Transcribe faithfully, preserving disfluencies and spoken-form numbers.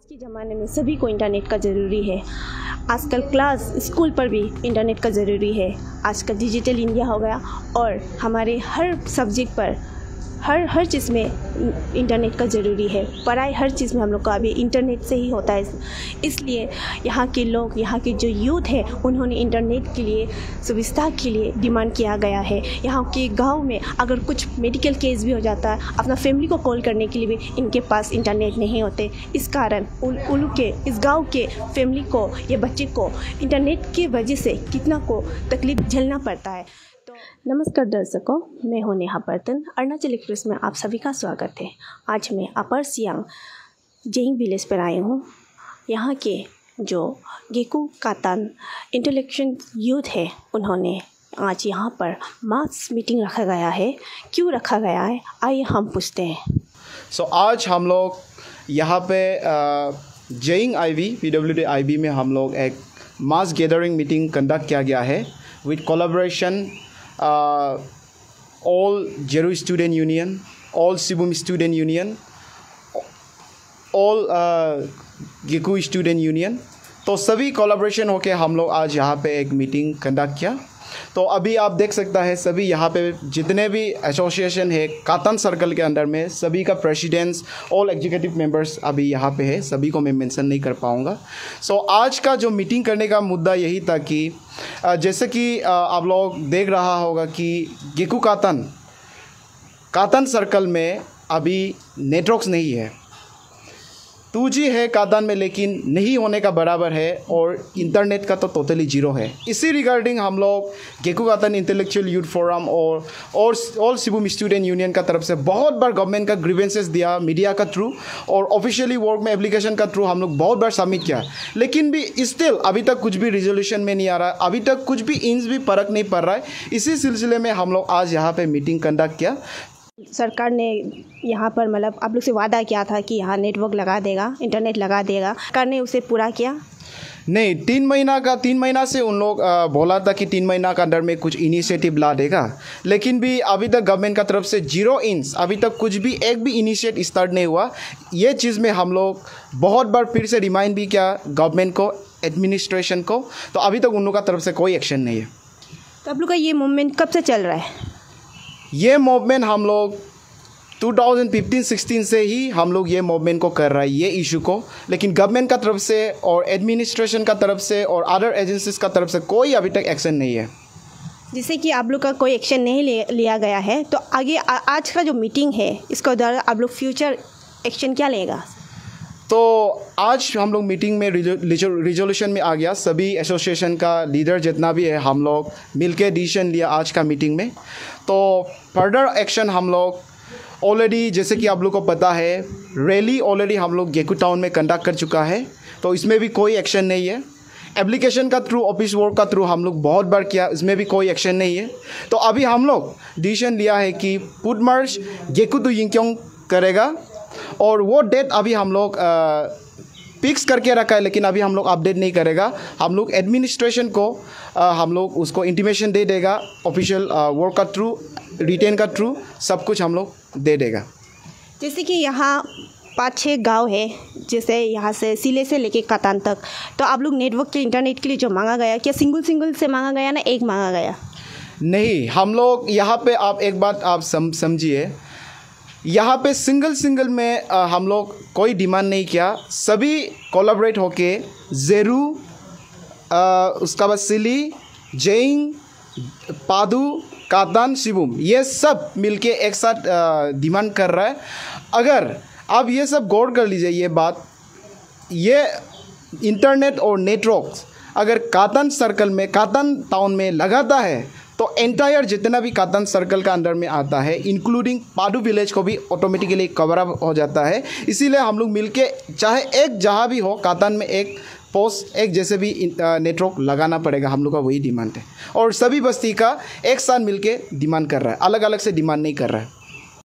आज के ज़माने में सभी को इंटरनेट का ज़रूरी है। आजकल क्लास स्कूल पर भी इंटरनेट का ज़रूरी है। आजकल डिजिटल इंडिया हो गया और हमारे हर सब्जेक्ट पर हर हर चीज़ में इंटरनेट का ज़रूरी है। पढ़ाई हर चीज़ में हम लोग का अभी इंटरनेट से ही होता है। इसलिए यहाँ के लोग, यहाँ के जो यूथ है, उन्होंने इंटरनेट के लिए सुविधा के लिए डिमांड किया गया है। यहाँ के गांव में अगर कुछ मेडिकल केस भी हो जाता है, अपना फैमिली को कॉल करने के लिए भी इनके पास इंटरनेट नहीं होते। इस कारण उन उन के इस गाँव के फैमिली को या बच्चे को इंटरनेट की वजह से कितना को तकलीफ झेलना पड़ता है। तो नमस्कार दर्शकों, मैं हूं नेहा बर्तन। अरुणाचल एक्सप्रेस में आप सभी का स्वागत है। आज मैं अपर सियांग जेइंग विलेज पर आई हूं। यहाँ के जो गेकू कातान इंटेलेक्चुअल यूथ है, उन्होंने आज यहाँ पर मास मीटिंग रखा गया है। क्यों रखा गया है, आइए हम पूछते हैं। सो so, आज हम लोग यहाँ पे जेइंग आईवी पीडब्ल्यूडी आईवी में हम लोग एक मास गैदरिंग मीटिंग कंडक्ट किया गया है with collaboration Uh, all Jeru Student Union, all Sibum Student Union, all uh, Geku Student Union। तो सभी कोलैबोरेशन होके हम लोग आज यहाँ पे एक मीटिंग कंडक्ट किया। तो अभी आप देख सकता है सभी यहाँ पे जितने भी एसोसिएशन है कातान सर्कल के अंदर में, सभी का प्रेसिडेंट्स, ऑल एग्जीक्यूटिव मेंबर्स अभी यहाँ पे है। सभी को मैं मेंशन नहीं कर पाऊँगा। सो so, आज का जो मीटिंग करने का मुद्दा यही था कि जैसे कि आप लोग देख रहा होगा कि गेकू कातान कातान सर्कल में अभी नेटवर्क्स नहीं है। टू जी है कातान में, लेकिन नहीं होने का बराबर है, और इंटरनेट का तो टोटली जीरो है। इसी रिगार्डिंग हम लोग Geku Katan intellectual youth forum और और ऑल सिबुम स्टूडेंट यूनियन का तरफ से बहुत बार गवर्नमेंट का ग्रीवेंसेस दिया मीडिया का थ्रू, और ऑफिशियली वर्क में एप्लीकेशन का थ्रू हम लोग बहुत बार सबमिट किया, लेकिन भी स्टिल अभी तक कुछ भी रिजोल्यूशन में नहीं आ रहा है। अभी तक कुछ भी इंच भी फर्क नहीं पड़ रहा है। इसी सिलसिले में हम लोग आज यहाँ पर मीटिंग कंडक्ट किया। सरकार ने यहाँ पर मतलब आप लोग से वादा किया था कि यहाँ नेटवर्क लगा देगा, इंटरनेट लगा देगा। सरकार ने उसे पूरा किया? नहीं, तीन महीना का तीन महीना से उन लोग बोला था कि तीन महीना का अंदर में कुछ इनिशिएटिव ला देगा, लेकिन भी अभी तक गवर्नमेंट का तरफ से जीरो इंच अभी तक कुछ भी एक भी इनिशिएटिव स्टार्ट नहीं हुआ। ये चीज़ में हम लोग बहुत बार फिर से रिमाइंड भी किया गवर्नमेंट को, एडमिनिस्ट्रेशन को, तो अभी तक उन लोग का तरफ से कोई एक्शन नहीं है। तो आप लोग का ये मूवमेंट कब से चल रहा है? ये मूवमेंट हम लोग दो हज़ार पंद्रह सोलह से ही हम लोग ये मूवमेंट को कर रहा है, ये इशू को, लेकिन गवर्नमेंट का तरफ से और एडमिनिस्ट्रेशन का तरफ से और अदर एजेंसीज का तरफ से कोई अभी तक एक्शन नहीं है। जिससे कि आप लोग का कोई एक्शन नहीं ले, लिया गया है, तो आगे आ, आज का जो मीटिंग है इसके द्वारा आप लोग फ्यूचर एक्शन क्या लेगा? तो आज हम लोग मीटिंग में रिजोल्यूशन में आ गया, सभी एसोसिएशन का लीडर जितना भी है हम लोग मिलके डिसीजन लिया आज का मीटिंग में। तो फर्दर एक्शन हम लोग ऑलरेडी, जैसे कि आप लोग को पता है, रैली ऑलरेडी हम लोग गेकू टाउन में कंडक्ट कर चुका है, तो इसमें भी कोई एक्शन नहीं है। एप्लीकेशन का थ्रू, ऑफिस वर्क का थ्रू हम लोग बहुत बार किया, इसमें भी कोई एक्शन नहीं है। तो अभी हम लोग डिसीजन लिया है कि foot march Geku to Yingkiong करेगा, और वो डेट अभी हम लोग फिक्स करके रखा है, लेकिन अभी हम लोग अपडेट नहीं करेगा। हम लोग एडमिनिस्ट्रेशन को आ, हम लोग उसको इंटीमेशन दे देगा, ऑफिशियल वर्क का थ्रू, रिटेन का थ्रू, सब कुछ हम लोग दे देगा। जैसे कि यहाँ पाँच छः गांव है, जैसे यहाँ से सिले से लेके कातान तक, तो आप लोग नेटवर्क के इंटरनेट के लिए जो मांगा गया, क्या सिंगल सिंगल से मांगा गया ना एक मांगा गया? नहीं, हम लोग यहाँ पे आप एक बात आप सम समझिए, यहाँ पे सिंगल सिंगल में आ, हम लोग कोई डिमांड नहीं किया। सभी कोलैबोरेट होके जेरू, उसका बाद सिली, जेइंग, पादू, कातान, सिबुम, ये सब मिलके एक साथ डिमांड कर रहा है। अगर आप ये सब गौर कर लीजिए ये बात, ये इंटरनेट और नेटवर्क अगर कातान सर्कल में, कातान टाउन में लगाता है, तो एंटायर जितना भी कातान सर्कल का अंदर में आता है, इंक्लूडिंग पाडू विलेज को भी ऑटोमेटिकली कवर अप हो जाता है। इसीलिए हम लोग मिलके, चाहे एक जहाँ भी हो कातान में, एक पोस्ट एक जैसे भी नेटवर्क लगाना पड़ेगा। हम लोग का वही डिमांड है, और सभी बस्ती का एक साथ मिलके डिमांड कर रहा है, अलग अलग से डिमांड नहीं कर रहा है।